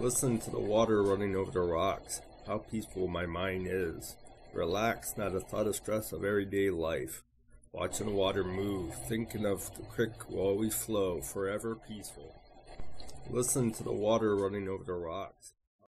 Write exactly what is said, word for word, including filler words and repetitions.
Listen to the water running over the rocks. How peaceful my mind is. Relax, not a thought of stress of everyday life. Watching the water move, thinking of the creek will always flow, forever peaceful. Listen to the water running over the rocks.